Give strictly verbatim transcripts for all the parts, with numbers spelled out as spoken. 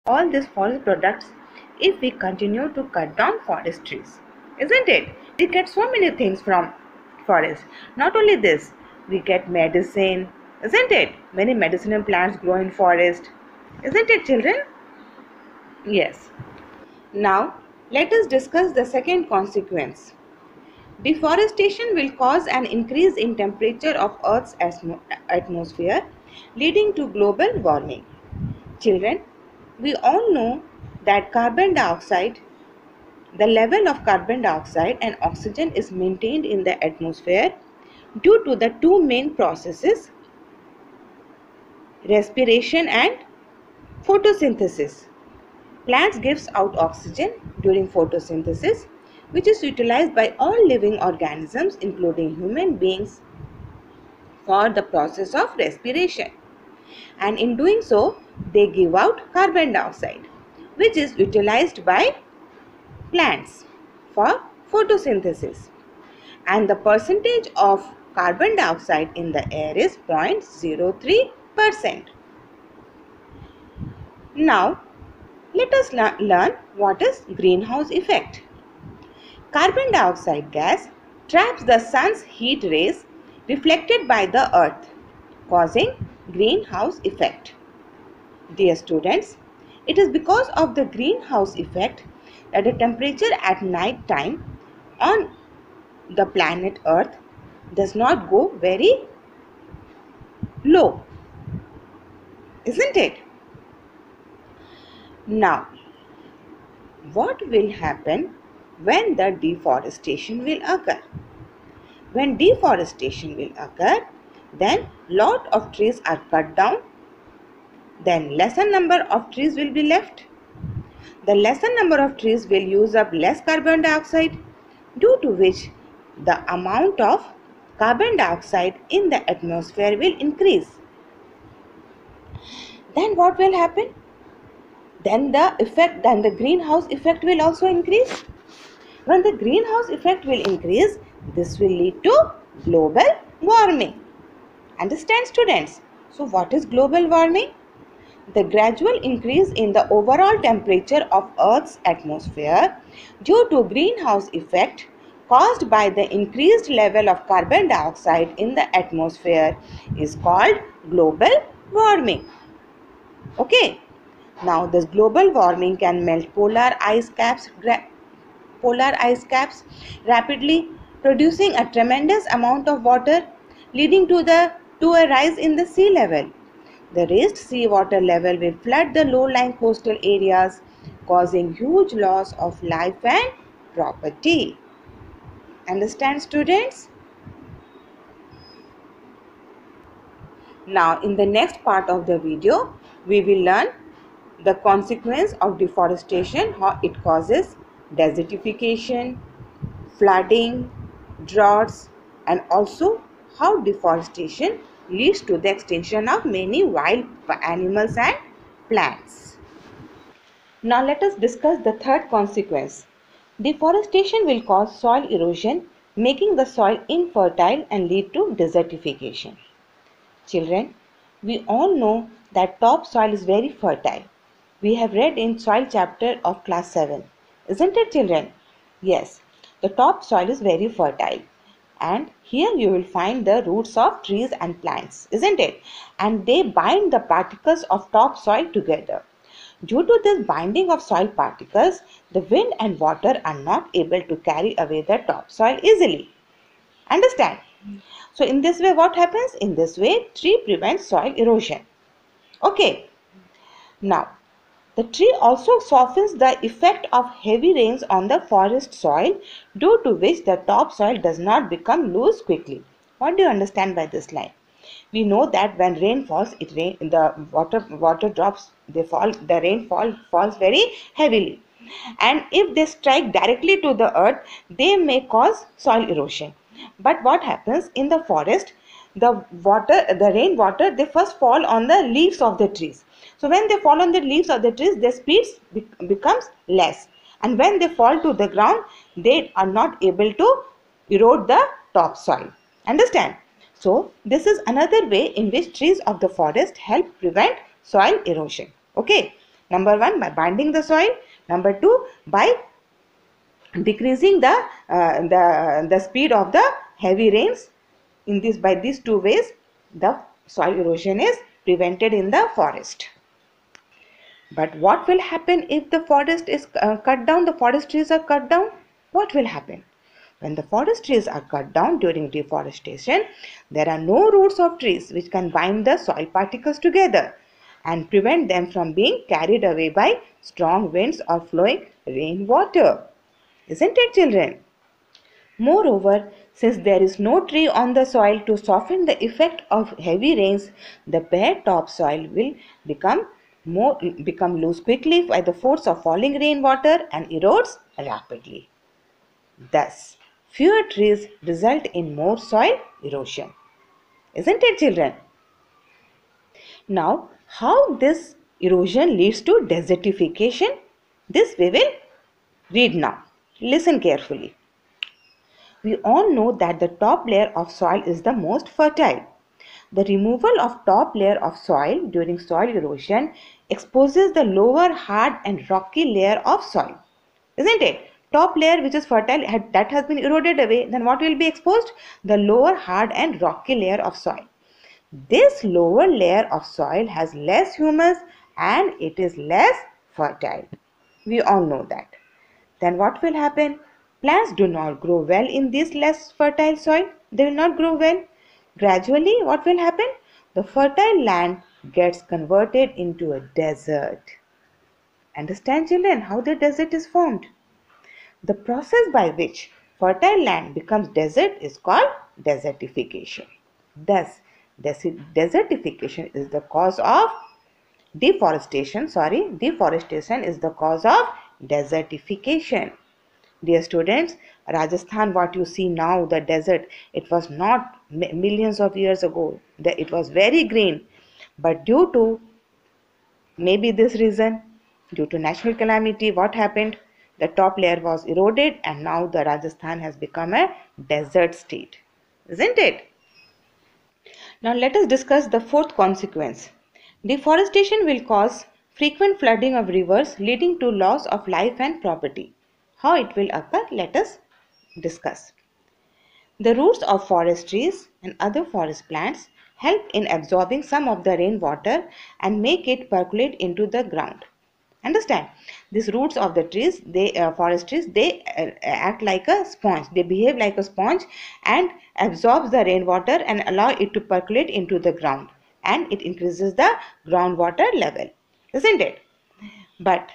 all these forest products if we continue to cut down forest trees, isn't it? We get so many things from forest. Not only this, we get medicine, isn't it? Many medicinal plants grow in forest, isn't it, children? Yes. Now, let us discuss the second consequence. Deforestation will cause an increase in temperature of Earth's atmosphere, leading to global warming. Children, we all know that carbon dioxide, the level of carbon dioxide and oxygen is maintained in the atmosphere due to the two main processes, respiration and photosynthesis. Plants gives out oxygen during photosynthesis, which is utilized by all living organisms including human beings for the process of respiration. And in doing so, they give out carbon dioxide, which is utilized by plants for photosynthesis. And the percentage of carbon dioxide in the air is zero point zero three percent. Now, let us learn what is greenhouse effect. Carbon dioxide gas traps the sun's heat rays reflected by the earth, causing greenhouse effect. Dear students, it is because of the greenhouse effect that the temperature at night time on the planet Earth does not go very low, isn't it? Now, what will happen when the deforestation will occur? When deforestation will occur, then lot of trees are cut down, then lesser number of trees will be left. The lesser number of trees will use up less carbon dioxide, due to which the amount of carbon dioxide in the atmosphere will increase. Then what will happen? Then the effect, then the greenhouse effect will also increase. When the greenhouse effect will increase, this will lead to global warming. Understand, students? So what is global warming? The gradual increase in the overall temperature of Earth's atmosphere due to greenhouse effect caused by the increased level of carbon dioxide in the atmosphere is called global warming. Okay. Now this global warming can melt polar ice caps, polar ice caps rapidly, producing a tremendous amount of water, leading to the to a rise in the sea level. The raised seawater level will flood the low-lying coastal areas, causing huge loss of life and property. Understand, students? Now, in the next part of the video, we will learn the consequence of deforestation, how it causes desertification, flooding, droughts, and also how deforestation leads to the extinction of many wild animals and plants. Now let us discuss the third consequence. Deforestation will cause soil erosion, making the soil infertile and lead to desertification. Children, we all know that topsoil is very fertile. We have read in soil chapter of class seven. Isn't it, children? Yes, the topsoil is very fertile. And here you will find the roots of trees and plants, isn't it? And they bind the particles of topsoil together. Due to this binding of soil particles, the wind and water are not able to carry away the topsoil easily. Understand? So in this way, what happens? In this way, tree prevents soil erosion. Okay. Now, the tree also softens the effect of heavy rains on the forest soil, due to which the topsoil does not become loose quickly. What do you understand by this line? We know that when rain falls, it rain the water water drops they fall the rainfall falls very heavily, and if they strike directly to the earth, they may cause soil erosion. But what happens in the forest? The water, the rain water, they first fall on the leaves of the trees. So when they fall on the leaves of the trees, their speed becomes less, and when they fall to the ground, they are not able to erode the topsoil. Understand? So this is another way in which trees of the forest help prevent soil erosion. Okay. Number one, by binding the soil. Number two, by decreasing the uh, the the speed of the heavy rains. In this, by these two ways, the soil erosion is prevented in the forest. But what will happen if the forest is uh, cut down? The forest trees are cut down. What will happen? When the forest trees are cut down during deforestation, there are no roots of trees which can bind the soil particles together and prevent them from being carried away by strong winds or flowing rainwater. Isn't it, children? Moreover, since there is no tree on the soil to soften the effect of heavy rains, the bare topsoil will become more become loose quickly by the force of falling rainwater and erodes rapidly. Thus, fewer trees result in more soil erosion. Isn't it, children? Now, how this erosion leads to desertification? This we will read now. Listen carefully. We all know that the top layer of soil is the most fertile. The removal of top layer of soil during soil erosion exposes the lower hard and rocky layer of soil. Isn't it? Top layer which is fertile, that has been eroded away. Then what will be exposed? The lower hard and rocky layer of soil. This lower layer of soil has less humus and it is less fertile. We all know that. Then what will happen? Plants do not grow well in this less fertile soil. They will not grow well. Gradually, what will happen? The fertile land gets converted into a desert. Understand, children, how the desert is formed? The process by which fertile land becomes desert is called desertification. Thus, desertification is the cause of deforestation. Sorry, deforestation is the cause of desertification. Dear students, Rajasthan, what you see now, the desert, it was not millions of years ago. It was very green. But due to maybe this reason, due to natural calamity, what happened? The top layer was eroded and now the Rajasthan has become a desert state. Isn't it? Now let us discuss the fourth consequence. Deforestation will cause frequent flooding of rivers leading to loss of life and property. How it will occur? Let us discuss. The roots of forest trees and other forest plants help in absorbing some of the rainwater and make it percolate into the ground. Understand? These roots of the trees, they uh, forest trees, they uh, act like a sponge. They behave like a sponge and absorbs the rainwater and allow it to percolate into the ground, and it increases the groundwater level. Isn't it? But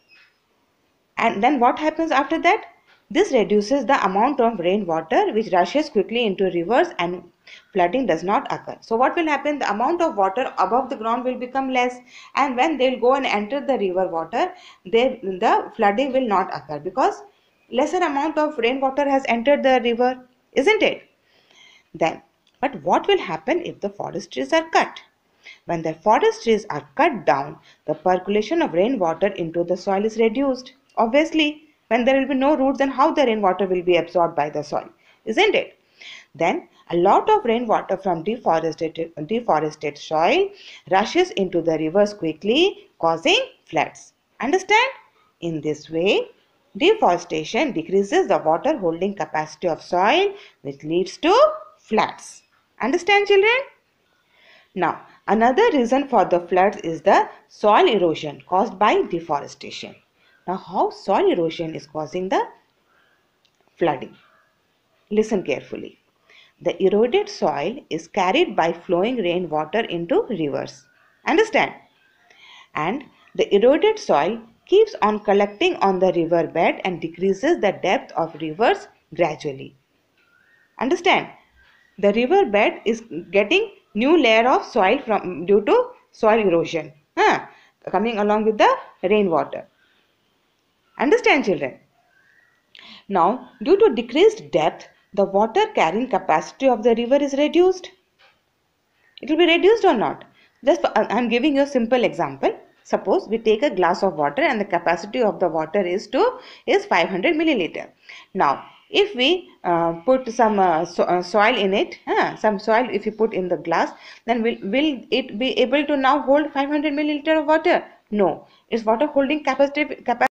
and then what happens after that? This reduces the amount of rainwater which rushes quickly into rivers and flooding does not occur. So what will happen? The amount of water above the ground will become less, and when they will go and enter the river water, they, the flooding will not occur because lesser amount of rainwater has entered the river. Isn't it? Then, but what will happen if the forest trees are cut? When the forest trees are cut down, the percolation of rainwater into the soil is reduced. Obviously, when there will be no roots, then how the rainwater will be absorbed by the soil? Isn't it? Then a lot of rainwater from deforested, deforested soil rushes into the rivers quickly, causing floods. Understand? In this way, deforestation decreases the water holding capacity of soil, which leads to floods. Understand, children? Now, another reason for the floods is the soil erosion caused by deforestation. Now, how soil erosion is causing the flooding? Listen carefully. The eroded soil is carried by flowing rainwater into rivers. Understand? And the eroded soil keeps on collecting on the river bed and decreases the depth of rivers gradually. Understand? The river bed is getting new layer of soil from due to soil erosion, huh, coming along with the rainwater. Understand, children? Now, due to decreased depth, the water carrying capacity of the river is reduced. It will be reduced or not? Just I am giving you a simple example. Suppose we take a glass of water and the capacity of the water is to is five hundred milliliter. Now, if we uh, put some uh, so, uh, soil in it, uh, some soil if you put in the glass, then will will it be able to now hold five hundred milliliter of water? No, its water holding capacity capacity